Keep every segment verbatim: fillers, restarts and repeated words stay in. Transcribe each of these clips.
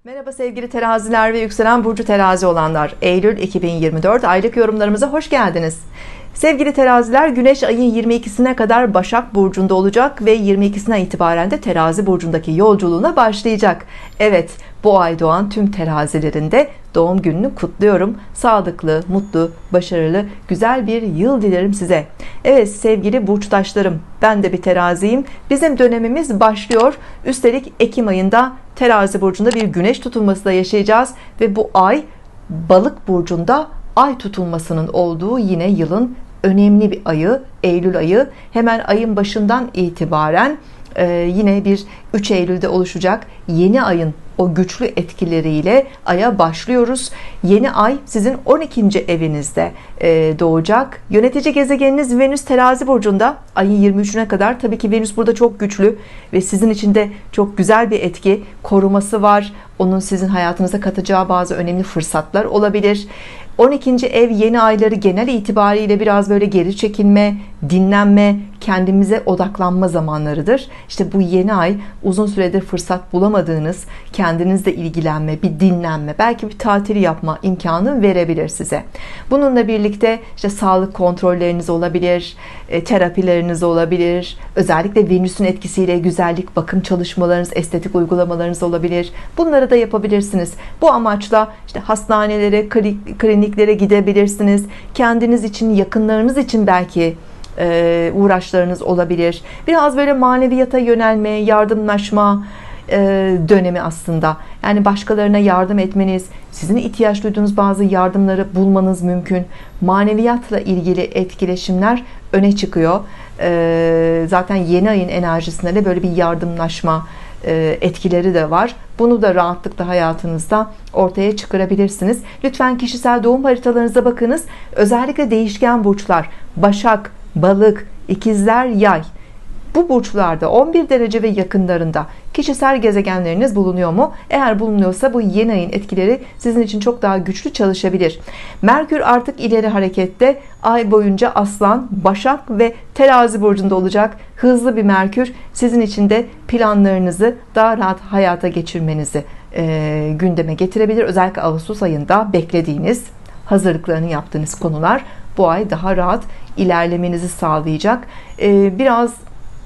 Merhaba sevgili teraziler ve yükselen burcu terazi olanlar. Eylül iki bin yirmi dört aylık yorumlarımıza hoş geldiniz. Sevgili teraziler, Güneş ayın yirmi ikisine kadar Başak burcunda olacak ve yirmi ikisinden itibaren de Terazi burcundaki yolculuğuna başlayacak. Evet, bu ay doğan tüm terazilerin de doğum gününü kutluyorum. Sağlıklı, mutlu, başarılı, güzel bir yıl dilerim size. Evet sevgili burçtaşlarım, ben de bir teraziyim. Bizim dönemimiz başlıyor. Üstelik Ekim ayında Terazi burcunda bir güneş tutulması da yaşayacağız ve bu ay Balık burcunda ay tutulmasının olduğu yine yılın önemli bir ayı, Eylül ayı. Hemen ayın başından itibaren e, yine bir üç Eylül'de oluşacak yeni ayın o güçlü etkileriyle aya başlıyoruz. Yeni ay sizin on ikinci evinizde e, doğacak. Yönetici gezegeniniz Venüs Terazi burcunda ayın yirmi üçüne kadar. Tabii ki Venüs burada çok güçlü ve sizin için de çok güzel bir etki, koruması var. Onun sizin hayatınıza katacağı bazı önemli fırsatlar olabilir. on ikinci ev yeni ayları genel itibariyle biraz böyle geri çekilme, dinlenme, kendimize odaklanma zamanlarıdır. İşte bu yeni ay uzun süredir fırsat bulamadığınız, kendinizle ilgilenme, bir dinlenme, belki bir tatil yapma imkanı verebilir size. Bununla birlikte işte sağlık kontrolleriniz olabilir, terapileriniz olabilir. Özellikle Venüs'ün etkisiyle güzellik, bakım çalışmalarınız, estetik uygulamalarınız olabilir. Bunları da yapabilirsiniz. Bu amaçla işte hastanelere, kliniklere gidebilirsiniz. Kendiniz için, yakınlarınız için belki uğraşlarınız olabilir. Biraz böyle maneviyata yönelme, yardımlaşma dönemi aslında. Yani başkalarına yardım etmeniz, sizin ihtiyaç duyduğunuz bazı yardımları bulmanız mümkün. Maneviyatla ilgili etkileşimler öne çıkıyor. Zaten yeni ayın enerjisinde de böyle bir yardımlaşma etkileri de var. Bunu da rahatlıkla hayatınızda ortaya çıkarabilirsiniz. Lütfen kişisel doğum haritalarınıza bakınız. Özellikle değişken burçlar, Başak, Balık, İkizler, Yay. Bu burçlarda on bir derece ve yakınlarında kişisel gezegenleriniz bulunuyor mu? Eğer bulunuyorsa bu yeni ayın etkileri sizin için çok daha güçlü çalışabilir. Merkür artık ileri harekette. Ay boyunca Aslan, Başak ve Terazi burcunda olacak. Hızlı bir Merkür sizin için de planlarınızı daha rahat hayata geçirmenizi e, gündeme getirebilir. Özellikle Ağustos ayında beklediğiniz, hazırlıklarını yaptığınız konular bu ay daha rahat ilerlemenizi sağlayacak. E, biraz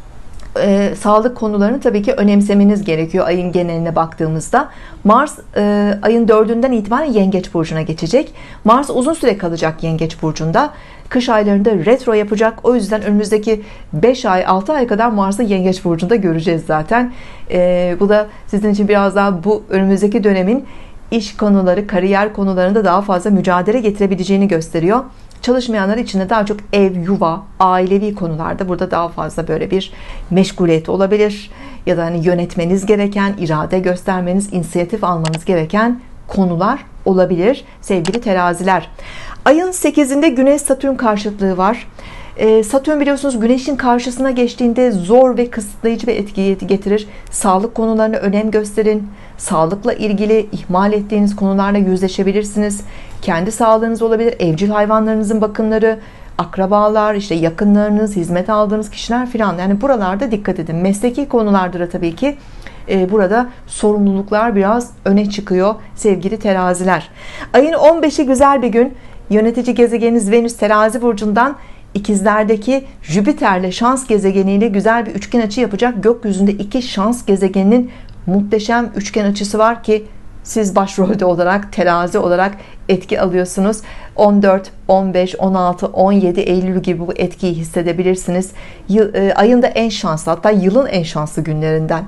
E, sağlık konularını tabii ki önemsemeniz gerekiyor ayın geneline baktığımızda. Mars e, ayın dördünden itibaren Yengeç burcuna geçecek. Mars uzun süre kalacak Yengeç burcunda. Kış aylarında retro yapacak. O yüzden önümüzdeki beş ay altı ay kadar Mars'ı Yengeç burcunda göreceğiz zaten. E, bu da sizin için biraz daha bu önümüzdeki dönemin iş konuları, kariyer konularında daha fazla mücadele getirebileceğini gösteriyor. Çalışmayanlar için de daha çok ev, yuva, ailevi konularda burada daha fazla böyle bir meşguliyet olabilir. Ya da hani yönetmeniz gereken, irade göstermeniz, inisiyatif almanız gereken konular olabilir sevgili teraziler. Ayın sekizinde Güneş Satürn karşıtlığı var. Satürn biliyorsunuz Güneş'in karşısına geçtiğinde zor ve kısıtlayıcı bir etki getirir. Sağlık konularına önem gösterin. Sağlıkla ilgili ihmal ettiğiniz konularla yüzleşebilirsiniz. Kendi sağlığınız olabilir, evcil hayvanlarınızın bakımları, akrabalar, işte yakınlarınız, hizmet aldığınız kişiler filan. Yani buralarda dikkat edin. Mesleki konularda da tabii ki burada sorumluluklar biraz öne çıkıyor sevgili teraziler. Ayın on beşi güzel bir gün. Yönetici gezegeniniz Venüs Terazi burcundan İkizlerdeki Jüpiter'le şans gezegeniyle güzel bir üçgen açı yapacak. Gökyüzünde iki şans gezegeninin muhteşem üçgen açısı var ki siz başrolde olarak, terazi olarak etki alıyorsunuz. on dört, on beş, on altı, on yedi Eylül gibi bu etkiyi hissedebilirsiniz. Yıl, e, ayın da en şanslı, hatta yılın en şanslı günlerinden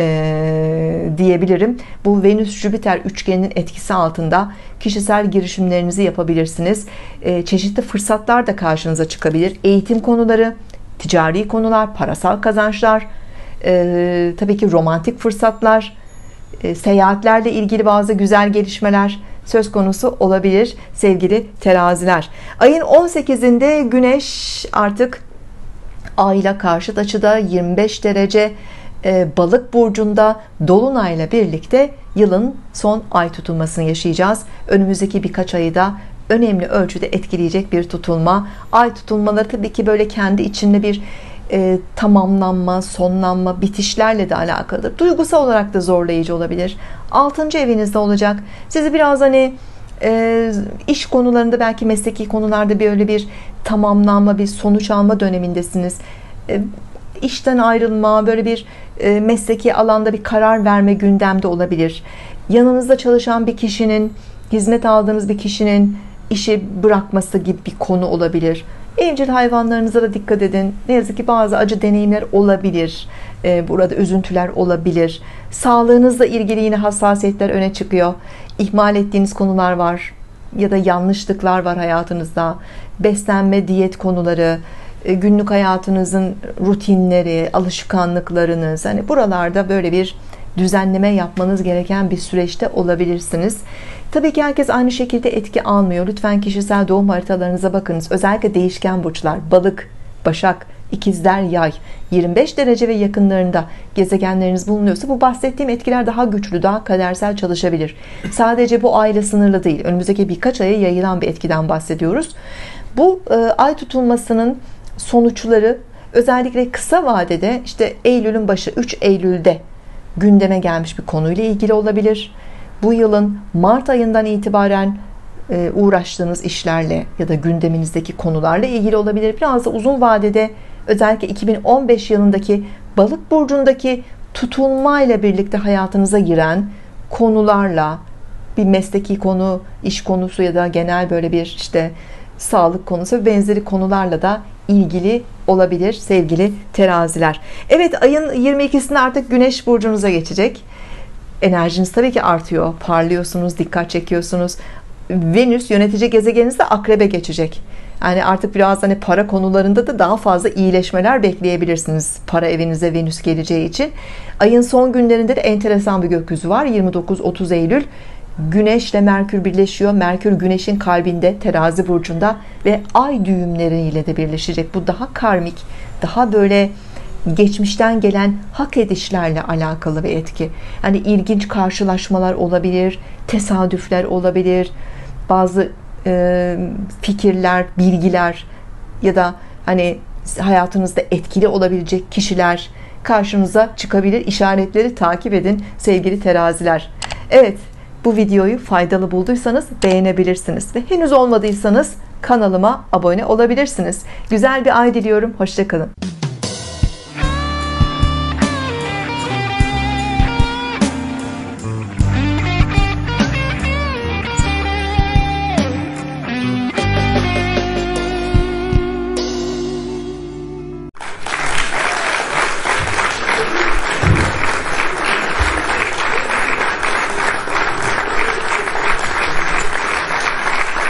e, diyebilirim. Bu Venüs-Jüpiter üçgeninin etkisi altında kişisel girişimlerinizi yapabilirsiniz. E, çeşitli fırsatlar da karşınıza çıkabilir. Eğitim konuları, ticari konular, parasal kazançlar, e, tabii ki romantik fırsatlar, e, seyahatlerle ilgili bazı güzel gelişmeler söz konusu olabilir sevgili teraziler. Ayın on sekizinde Güneş artık Ay'la karşıt açıda yirmi beş derece e, Balık burcunda dolunayla birlikte yılın son ay tutulmasını yaşayacağız. Önümüzdeki birkaç ayı da önemli ölçüde etkileyecek bir tutulma. Ay tutulmaları tabii ki böyle kendi içinde bir e, tamamlanma, sonlanma, bitişlerle de alakalıdır. Duygusal olarak da zorlayıcı olabilir. Altıncı evinizde olacak. Sizi biraz hani e, iş konularında, belki mesleki konularda böyle bir tamamlanma, bir sonuç alma dönemindesiniz. E, işten ayrılma, böyle bir e, mesleki alanda bir karar verme gündemde olabilir. Yanınızda çalışan bir kişinin, hizmet aldığınız bir kişinin işi bırakması gibi bir konu olabilir. Evcil hayvanlarınıza da dikkat edin. Ne yazık ki bazı acı deneyimler olabilir. Ee, burada üzüntüler olabilir. Sağlığınızla ilgili yine hassasiyetler öne çıkıyor. İhmal ettiğiniz konular var ya da yanlışlıklar var hayatınızda. Beslenme, diyet konuları, günlük hayatınızın rutinleri, alışkanlıklarınız, hani buralarda böyle bir düzenleme yapmanız gereken bir süreçte olabilirsiniz. Tabii ki herkes aynı şekilde etki almıyor. Lütfen kişisel doğum haritalarınıza bakınız. Özellikle değişken burçlar, balık, başak, ikizler, yay, yirmi beş derece ve yakınlarında gezegenleriniz bulunuyorsa bu bahsettiğim etkiler daha güçlü, daha kadersel çalışabilir. Sadece bu ayla sınırlı değil. Önümüzdeki birkaç aya yayılan bir etkiden bahsediyoruz. Bu e, ay tutulmasının sonuçları özellikle kısa vadede, işte Eylül'ün başı, üç Eylül'de gündeme gelmiş bir konuyla ilgili olabilir. Bu yılın Mart ayından itibaren uğraştığınız işlerle ya da gündeminizdeki konularla ilgili olabilir. Biraz da uzun vadede, özellikle iki bin on beş yılındaki Balık burcundaki tutulma ile birlikte hayatınıza giren konularla, bir mesleki konu, iş konusu ya da genel böyle bir işte sağlık konusu ve benzeri konularla da ilgili olabilir sevgili teraziler. Evet, ayın yirmi ikisinde artık Güneş burcunuza geçecek. Enerjiniz tabii ki artıyor. Parlıyorsunuz, dikkat çekiyorsunuz. Venüs yönetici gezegeniniz de Akrep'e geçecek. Yani artık biraz hani para konularında da daha fazla iyileşmeler bekleyebilirsiniz. Para evinize Venüs geleceği için. Ayın son günlerinde de enteresan bir gökyüzü var. yirmi dokuz otuz Eylül. Güneş ile Merkür birleşiyor. Merkür Güneş'in kalbinde, Terazi burcunda ve ay düğümleriyle de birleşecek. Bu daha karmik, daha böyle geçmişten gelen hak edişlerle alakalı bir etki. Hani ilginç karşılaşmalar olabilir, tesadüfler olabilir, bazı e, fikirler, bilgiler ya da hani hayatınızda etkili olabilecek kişiler karşınıza çıkabilir. İşaretleri takip edin sevgili teraziler. Evet, bu videoyu faydalı bulduysanız beğenebilirsiniz ve henüz olmadıysanız kanalıma abone olabilirsiniz. Güzel bir ay diliyorum. Hoşça kalın.